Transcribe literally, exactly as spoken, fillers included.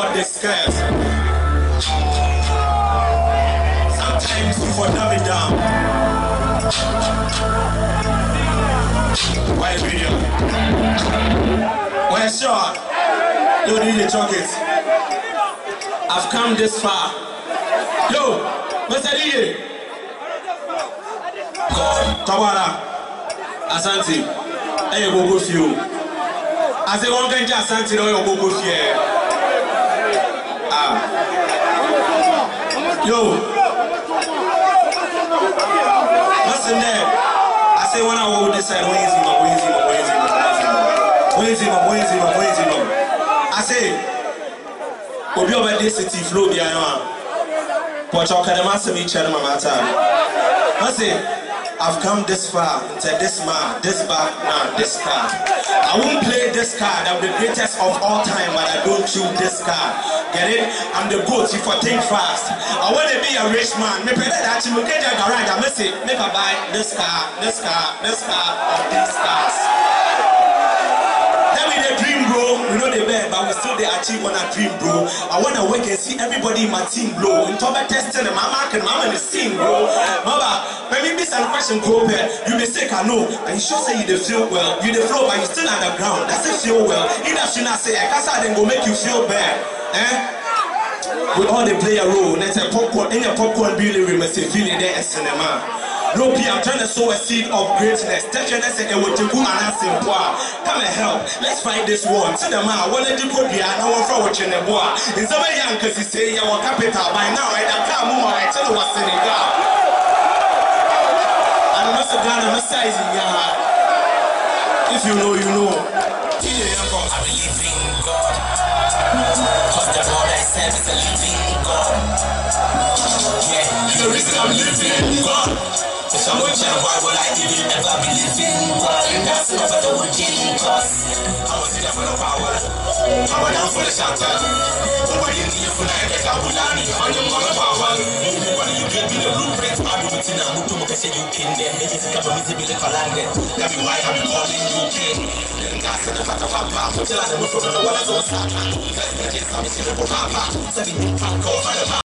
for discuss. Sometimes you for dumb it down. Why video? Well, sure. You need the chocolate. I've come this far. Yo, Mister D J. Tawara, Asante. Hey, go go few. I say one can just Asante, no, you go go few. Ah. Yo. Listen there. I say when I hold this side, where is him? Where is him? Where is him? Where is him? Where is him? Where is him? I say, Obi over this city flow behind. But you can imagine me chatting my matter. I say, I've come this far into this man, this back, now this card. I won't play this card. I'm the greatest of all time, but I don't choose this card. Get it? I'm the goat if I think fast. I want to be a rich man. Me better that you get a garage. I must say, make I buy this car, this car, this car, or these cars. That be the dream, bro. We know the bed, but we still they achieve on a dream, bro. I wanna work and see everybody in my team blow. In top of testing, my mark and mama in the scene, bro. Mama, when me miss a question, go there. You mistake, I know. And you sure say you the feel well. You the flow, but you still underground. That's it feel well. In that should not say, I can't say then go make you feel bad. Eh? We all they play a role. Let's say popcorn. In your popcorn, really, we must say feeling there as cinema. No, I'm trying to sow a seed of greatness. Take your next and what you go and ask him. Come and help. Let's fight this war. Tell them out. What did you put here? No one for watching the boy. In some young because he say you want capital by now. I can't move. I tell you what's in the gap. And I'm not a gun, I'm a size in your heart. If you know, you know. I believe in God. Cause the God I serve is a living God. Yeah, the reason I'm living God. If I'm watching, why would I even ever believe in God? That's not what I would give us. I was in there for the power. Power down for the shelter. Over you need for the head, I would not need on your mother power. When you give me the blueprint, I'll be within a move to make a say you can then make it come with the bill of landed. That's why I'm calling you king. Then that's the fact of our power. Tell us the move from the water to the side. Let's get some shit for Papa. Setting you from